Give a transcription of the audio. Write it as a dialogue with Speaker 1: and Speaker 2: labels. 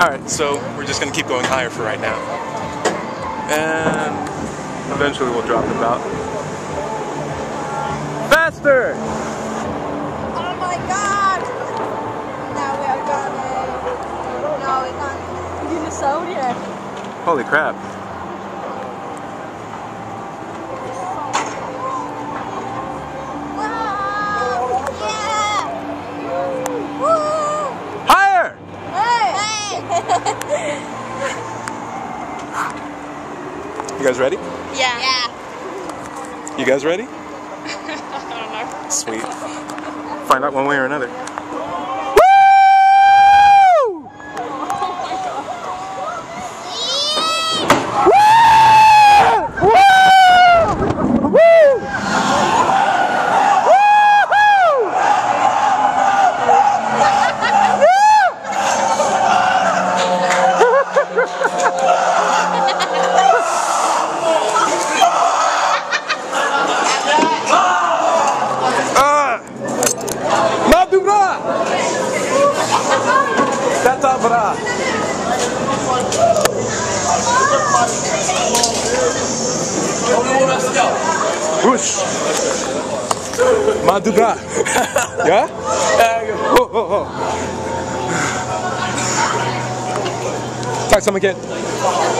Speaker 1: Alright, so we're just going to keep going higher for right now. And eventually we'll drop it out. Faster!
Speaker 2: Oh my god! Now we are going. No, we're not. Dinosaurier.
Speaker 1: Holy crap.
Speaker 2: Wow! Yeah! Woo!
Speaker 1: Higher!
Speaker 2: Hey!
Speaker 1: You guys ready?
Speaker 2: Yeah.
Speaker 1: You guys ready?
Speaker 2: I don't know.
Speaker 1: Sweet. Find out one way or another. Woo! That's all bra. Whoosh. Madu bra. Yeah? Oh. Tack så mycket.